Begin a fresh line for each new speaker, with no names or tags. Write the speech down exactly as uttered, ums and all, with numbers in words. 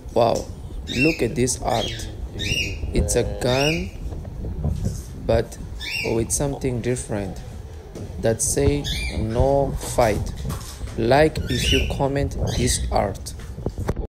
Wow, look at this art. It's a gun, but with something different that say no fight. Like if you comment this art.